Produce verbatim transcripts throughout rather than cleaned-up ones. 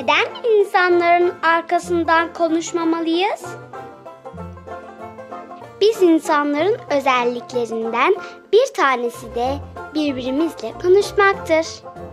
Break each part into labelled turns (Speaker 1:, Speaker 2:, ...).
Speaker 1: Neden insanların arkasından konuşmamalıyız? Biz insanların özelliklerinden bir tanesi de birbirimizle konuşmaktır.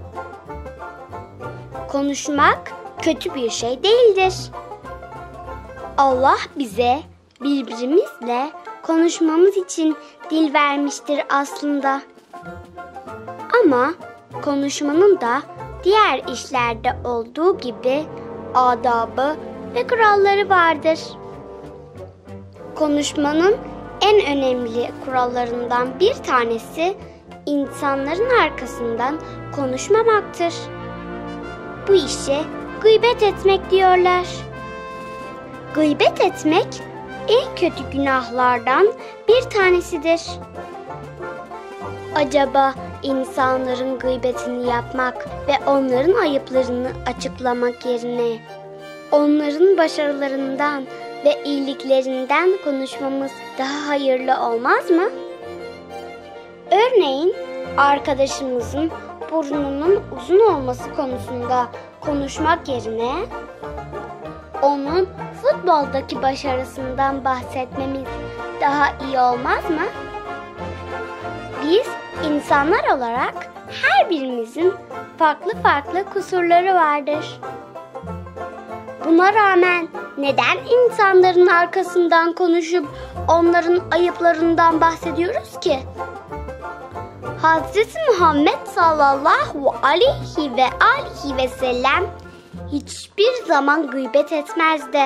Speaker 1: Konuşmak kötü bir şey değildir. Allah bize birbirimizle konuşmamız için dil vermiştir aslında. Ama konuşmanın da diğer işlerde olduğu gibi adabı ve kuralları vardır. Konuşmanın en önemli kurallarından bir tanesi insanların arkasından konuşmamaktır. Bu işe gıybet etmek diyorlar. Gıybet etmek en kötü günahlardan bir tanesidir. Acaba insanların gıybetini yapmak ve onların ayıplarını açıklamak yerine onların başarılarından ve iyiliklerinden konuşmamız daha hayırlı olmaz mı? Örneğin arkadaşımızın burnunun uzun olması konusunda konuşmak yerine onun futboldaki başarısından bahsetmemiz daha iyi olmaz mı? Biz insanlar olarak her birimizin farklı farklı kusurları vardır. Buna rağmen neden insanların arkasından konuşup onların ayıplarından bahsediyoruz ki? Hazreti Muhammed sallallahu aleyhi ve aleyhi ve sellem hiçbir zaman gıybet etmezdi.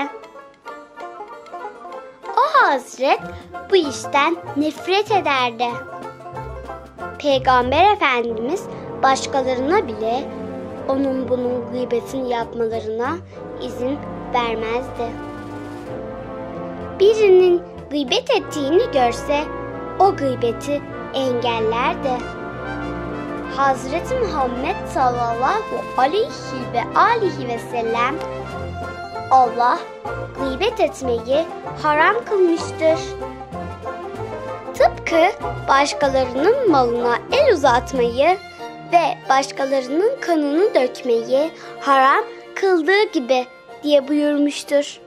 Speaker 1: O Hazret bu işten nefret ederdi. Peygamber Efendimiz başkalarına bile onun bunun gıybetini yapmalarına izin vermezdi. Birinin gıybet ettiğini görse o gıybeti engellerdi. Hazreti Muhammed sallallahu aleyhi ve aleyhi ve sellem Allah gıybet etmeyi haram kılmıştır. Tıpkı başkalarının malına el uzatmayı ve başkalarının kanını dökmeyi haram kıldığı gibi diye buyurmuştur.